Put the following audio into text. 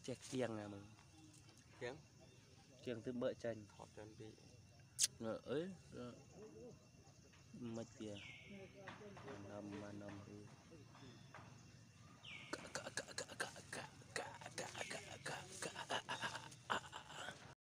Check kiêng à mừng. Kiêng từ bợ chanh. Thọt chân bị. Ấy. Mất kìa. Nằm đi.